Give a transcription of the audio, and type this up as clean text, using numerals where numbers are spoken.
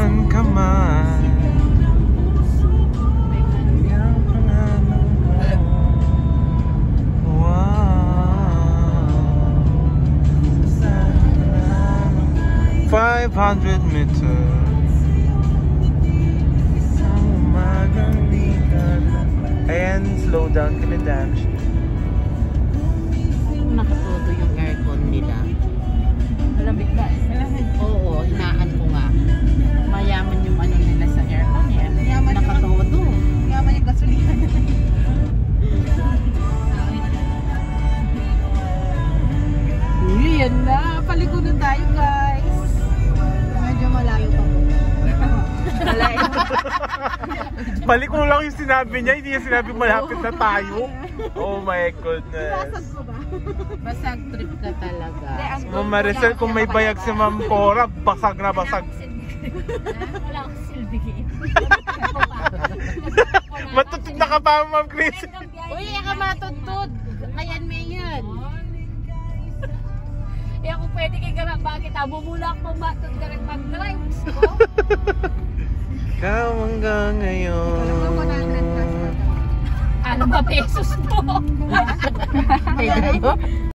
Nasaan ka man? Yung pangalan mo. Wow. 500 meters. Isang umagang di ka lang. Ayan, slow down ka na, dance. Nakatuto yung aircon nila. Malamig na. Oo, hinaan ko nga. Mayaman yung ano nila sa aircon eh. Nakatuto. Yaman yung gasolina. Uy, yan na. Paliko na tayo, guys. Medyo malayo pa po. Malayo. Balik mo lang yung sinabi niya, hindi niya sinabi malapit na tayo. Oh my goodness. Basag ko ba? Basag trip ka talaga. Ma'am Maricel, kung may bayag si Ma'am Cora, basag na basag. Wala akong silbigin. Matutod na ka pa, Ma'am Chris. Uy, ka matutod. Ayan, Mayan. Eh ako pwede kay garang bakit mula ako matod garang mag-drive. Ikaw hanggang ngayon. Ano ba pesos mo? Ay,